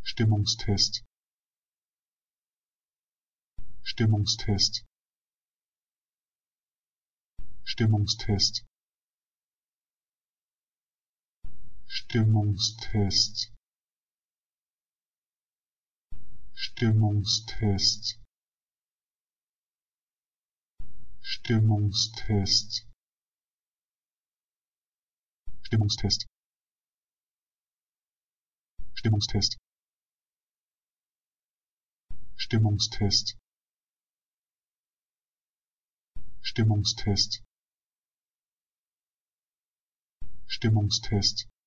Stimmungstest, Stimmungstest, Stimmungstest, Stimmungstest, Stimmungstest, Stimmungstest, Stimmungstest, Stimmungstest, Stimmungstest, Stimmungstest, Stimmungstest,